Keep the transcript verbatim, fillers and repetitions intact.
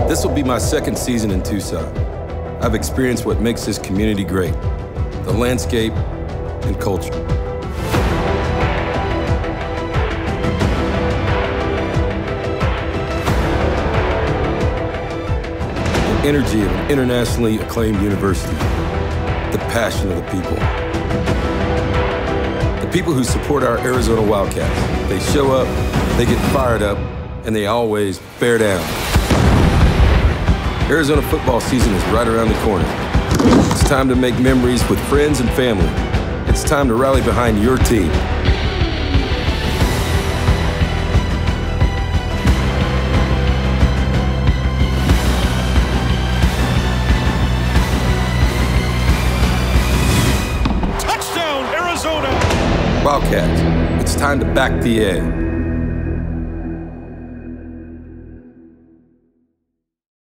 This will be my second season in Tucson. I've experienced what makes this community great: the landscape and culture. The energy of an internationally acclaimed university. The passion of the people. The people who support our Arizona Wildcats. They show up, they get fired up, and they always bear down. Arizona football season is right around the corner. It's time to make memories with friends and family. It's time to rally behind your team. Touchdown, Arizona! Wildcats, it's time to back the A.